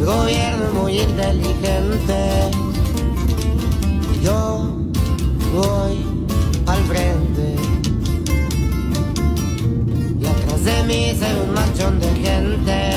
El gobierno es muy inteligente y yo voy al frente. Y atrás de mí se ve un manchón de gente.